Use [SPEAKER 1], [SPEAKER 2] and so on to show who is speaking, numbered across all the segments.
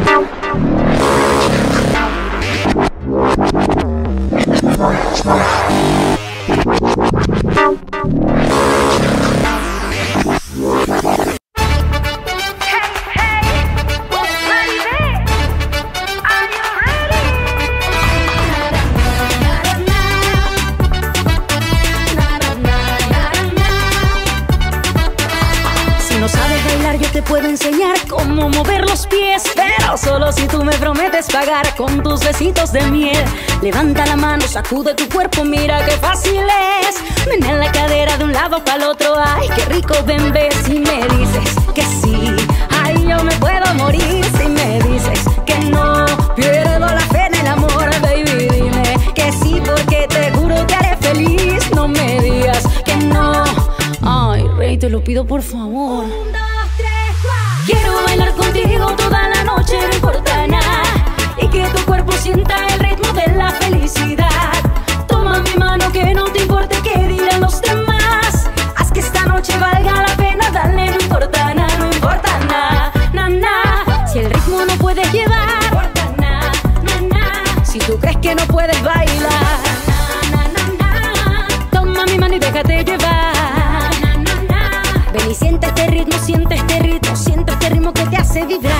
[SPEAKER 1] Yo te puedo enseñar cómo mover los pies, pero solo si tú me prometes pagar con tus besitos de miel. Levanta la mano, sacude tu cuerpo, mira qué fácil es. Menea la cadera de un lado para el otro, ay, qué rico, ven, ves. Si me dices que sí, ay, yo me puedo morir. Si me dices que no, pierdo la fe en el amor, baby, dime que sí, porque te juro que haré feliz. No me digas que no, ay, rey, te lo pido por favor. Quiero bailar contigo toda la noche, no importa nada, y que tu cuerpo sienta el ritmo de la felicidad. Toma mi mano, que no te importe qué dirán los demás. Haz que esta noche valga la pena, dale, no importa nada, no importa nada, na, na. Si el ritmo no puedes llevar, no importa nada, na, na. Si tú crees que no puedes bailar, na, na, na, na. Toma mi mano y déjate llevar, na, na, na. Ven y siente este ritmo, siente este ritmo, siente este ritmo que te hace vibrar.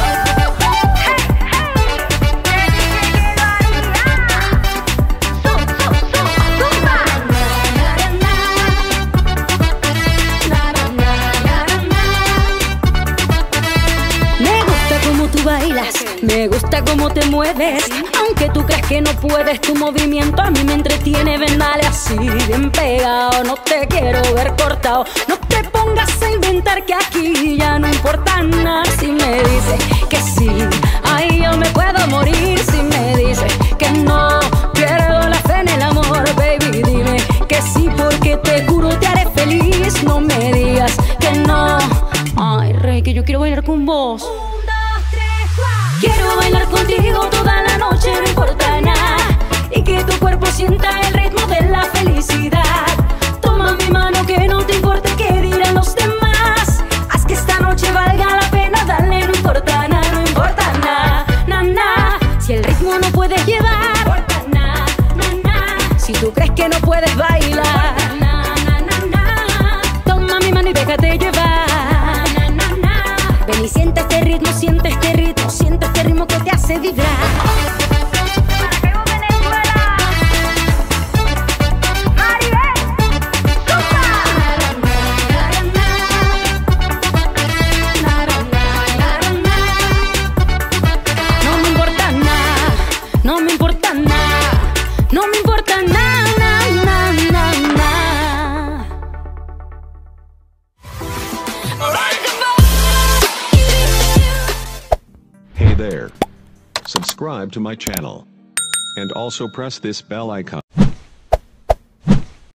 [SPEAKER 1] Me gusta cómo te mueves, aunque tú creas que no puedes, tu movimiento a mí me entretiene. Ven, dale así, bien pegado, no te quiero ver cortado. No te pongas a inventar que aquí ya no importa nada. Si me dices que sí, ay, yo me puedo morir. Si me dices que no, pierdo la fe en el amor, baby, dime que sí, porque te juro te haré feliz. No me digas que no, ay, rey, que yo quiero bailar con vos. Quiero bailar contigo toda la noche, no importa nada, y que tu cuerpo sienta el ritmo de la felicidad. Toma mi mano, que no te importe qué dirán los demás. Haz que esta noche valga la pena, dale, no importa nada, no importa nada, na, na. Si el ritmo no puedes llevar, no importa nada, na, na. Si tú crees que no puedes bailar, na, na, na, na. Toma mi mano y déjate llevar, na, na, na. Ven y siente este ritmo, siente este ritmo, siente este ritmo que te hace vibrar. No me importa nada, no me importa nada, no me importa nada, na, na, na, na.
[SPEAKER 2] Hey there. Subscribe to my channel. And also press this bell icon.